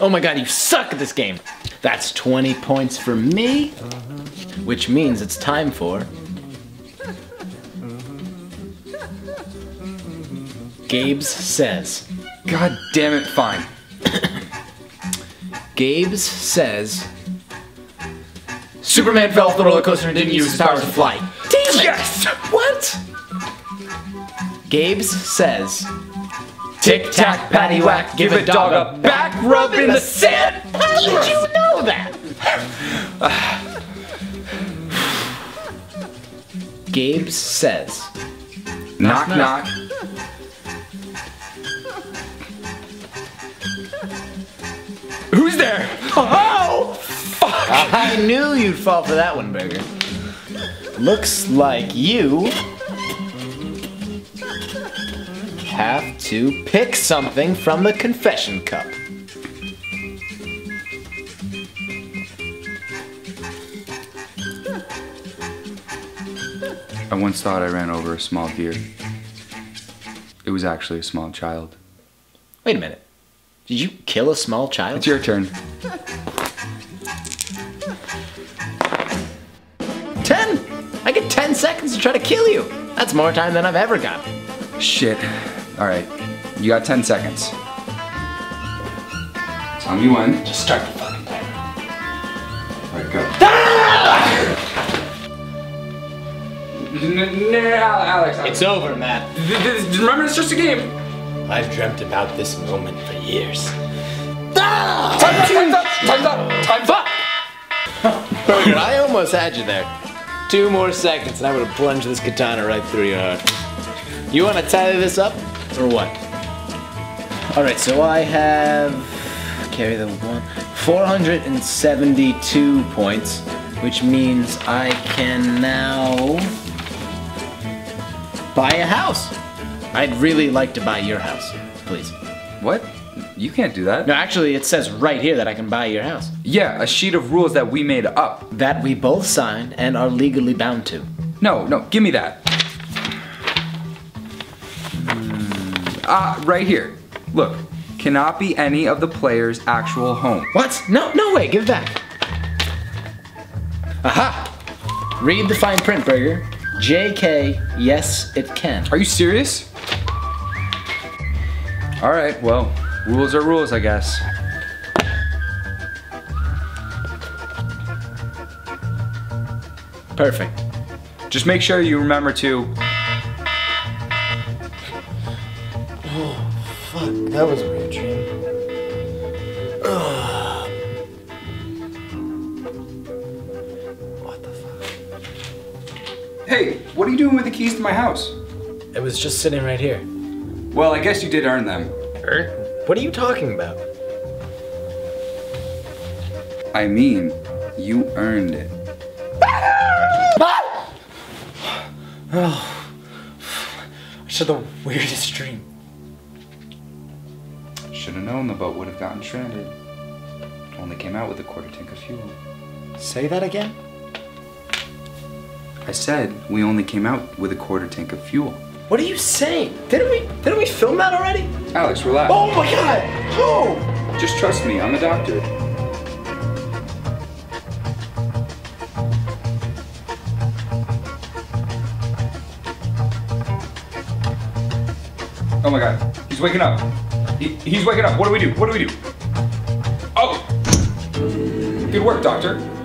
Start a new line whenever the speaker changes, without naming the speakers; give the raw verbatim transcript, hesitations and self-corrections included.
Oh my god, you suck at this game. That's twenty points for me, which means it's time for Gabe's Says.
God damn it, fine.
Gabe's Says Superman fell off the roller coaster and didn't use his powers to fly. Damn it!
Yes!
What? Gabe's Says Tic-tac, paddywhack, give a dog a back rub in the sand. How did you know that? Gabe's Says
Knock, knock. Who's there?
Oh! Fuck! I knew you'd fall for that one, Burger. Looks like you have to pick something from the confession cup.
I once thought I ran over a small deer. It was actually a small child.
Wait a minute. Did you kill a small child?
It's your turn.
Ten! I get ten seconds to try to kill you. That's more time than I've ever got.
Shit. Alright, you got ten seconds. Tell me when.
Just start the fucking timer.
Alright, go. Ah! Alex, Alex.
It's over, Matt.
Remember, it's just a game.
I've dreamt about this moment for years.
Ah! Time's up! Time's up! Time's up!
Fuck! Burger, I almost had you there. Two more seconds and I would have plunged this katana right through your heart. You want to tally this up, or what? Alright, so I have... carry the one... four hundred seventy-two points, which means I can now... buy a house. I'd really like to buy your house, please.
What? You can't do that.
No, actually, it says right here that I can buy your house.
Yeah, a sheet of rules that we made up.
That we both signed and are legally bound to.
No, no, give me that. Ah, uh, right here. Look, cannot be any of the player's actual home.
What? No, no way, give it back. Aha! Read the fine print, Burger. J K, yes, it can.
Are you serious? All right, well, rules are rules, I guess.
Perfect.
Just make sure you remember to...
Oh, fuck, that was a weird dream. Ugh. What the fuck?
Hey, what are you doing with the keys to my house?
It was just sitting right here.
Well, I guess you did earn them.
Earn? What are you talking about?
I mean, you earned it.
Oh, I had the weirdest dream.
Should have known the boat would have gotten stranded. Only came out with a quarter tank of fuel.
Say that again?
I said we only came out with a quarter tank of fuel.
What are you saying? Didn't we didn't we film that already?
Alex, relax.
Oh my god! Oh!
Just trust me, I'm a doctor. Oh my god, he's waking up. He, he's waking up. What do we do? What do we do? Oh! Good work, doctor.